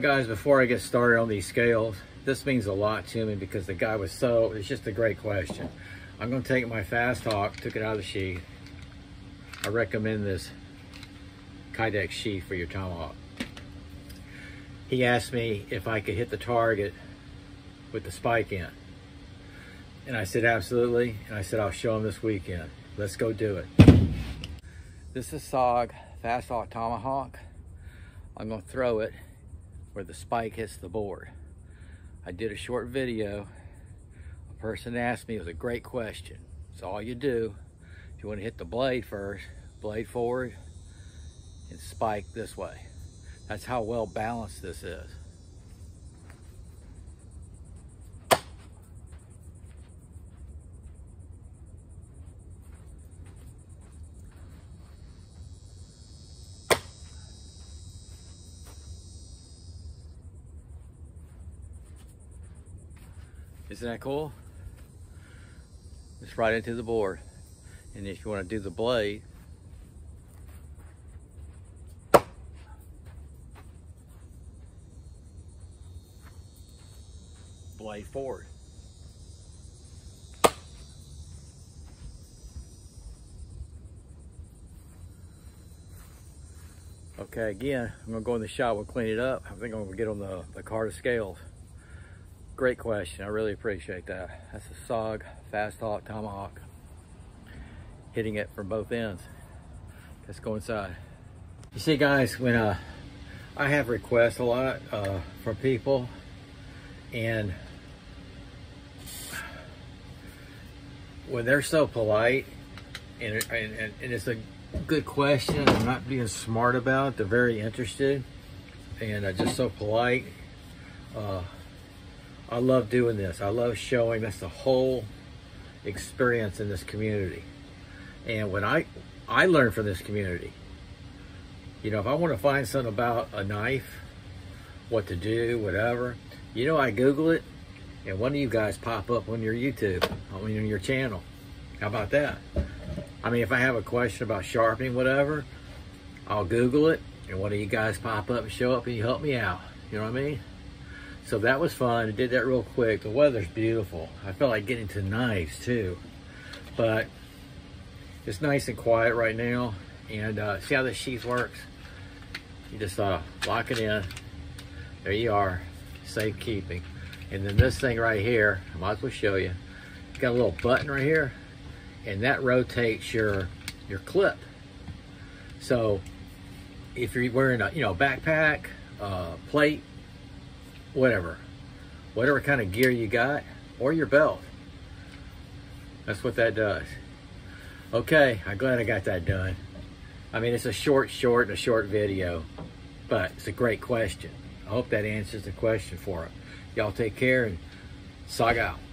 Guys, before I get started on these scales, this means a lot to me because the guy was it's just a great question. I'm going to take my Fasthawk, took it out of the sheath. I recommend this Kydex sheath for your Tomahawk. He asked me if I could hit the target with the spike in. And I said, absolutely. And I said, I'll show him this weekend. Let's go do it. This is SOG Fasthawk Tomahawk. I'm going to throw it where the spike hits the board. I did a short video. A person asked me, it was a great question. So all you do, if you want to hit the blade first, blade forward and spike this way. That's how well balanced this is. Isn't that cool? Just right into the board. And if you want to do the blade, blade forward. Okay, again, I'm gonna go in the shop, we'll clean it up. I think I'm gonna get on the cart of scales. Great question, I really appreciate that. That's a SOG Fasthawk Tomahawk. Hitting it from both ends. Let's go inside. You see guys, when I have requests a lot from people, and when they're so polite, and it's a good question, I'm not being smart about it, they're very interested, and just so polite. I love doing this. I love showing. That's the whole experience in this community. And when I learn from this community, you know, if I want to find something about a knife, what to do, whatever, you know, I Google it, and one of you guys pop up on your YouTube, on your channel. How about that? I mean, if I have a question about sharpening, whatever, I'll Google it, and one of you guys pop up and show up, and you help me out. You know what I mean? So that was fun. I did that real quick. The weather's beautiful. I felt like getting to knives too, but it's nice and quiet right now. And see how this sheath works? You just lock it in. There you are, safekeeping. And then this thing right here, I might as well show you. It's got a little button right here, and that rotates your clip. So if you're wearing a backpack, plate, whatever kind of gear you got, or your belt, that's what that does. Okay, I'm glad I got that done. I mean, it's a short video, but it's a great question. I hope that answers the question for it. Y'all take care, and SOG out.